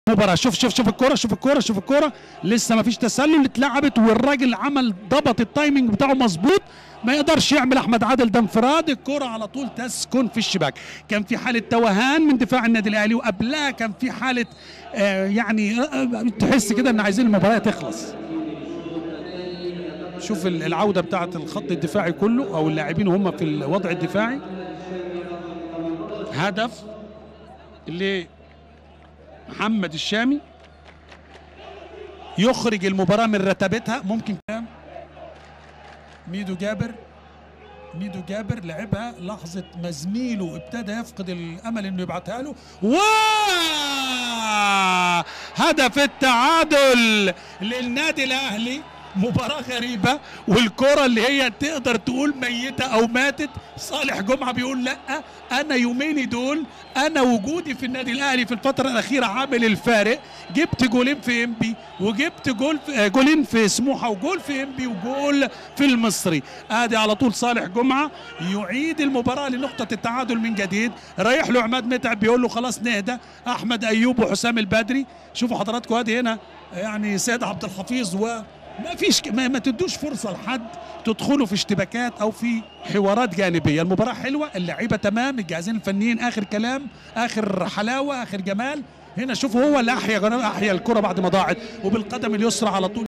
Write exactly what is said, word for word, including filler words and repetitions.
مباراة. شوف شوف شوف الكرة، شوف الكرة، شوف الكرة، لسه ما فيش تسلل، اتلعبت والراجل عمل ضبط التايمنج بتاعه مظبوط، ما يقدرش يعمل احمد عادل، ده انفراد، الكرة على طول تسكن في الشباك. كان في حالة توهان من دفاع النادي الاهلي، وقبلها كان في حالة آه يعني آه تحس كده ان عايزين المباراة تخلص. شوف العودة بتاعة الخط الدفاعي كله او اللاعبين هم في الوضع الدفاعي. هدف اللي محمد الشامي يخرج المباراة من رتبتها. ممكن كام ميدو جابر، ميدو جابر لعبها لحظة ما زميله ابتدى يفقد الأمل إنه يبعتها له، و هدف التعادل للنادي الأهلي. مباراة غريبة، والكرة اللي هي تقدر تقول ميتة أو ماتت. صالح جمعة بيقول لأ، أنا يوميني دول، أنا وجودي في النادي الأهلي في الفترة الأخيرة عامل الفارق. جبت جولين في إنبي، وجبت جول في جولين في سموحة، وجول في إنبي، وجول في المصري. آدي على طول صالح جمعة يعيد المباراة لنقطة التعادل من جديد. رايح له عماد متعب بيقول له خلاص نهدى. أحمد أيوب وحسام البدري. شوفوا حضراتكم ادي هنا يعني سيد عبد الحفيظ، و ما فيش ما, ما تدوش فرصه لحد تدخلوا في اشتباكات او في حوارات جانبيه. المباراه حلوه، اللعيبه تمام، الجهازين الفنيين اخر كلام، اخر حلاوه، اخر جمال. هنا شوفوا هو اللي احيا احيا الكره بعد ما ضاعت، وبالقدم اليسرى على طول.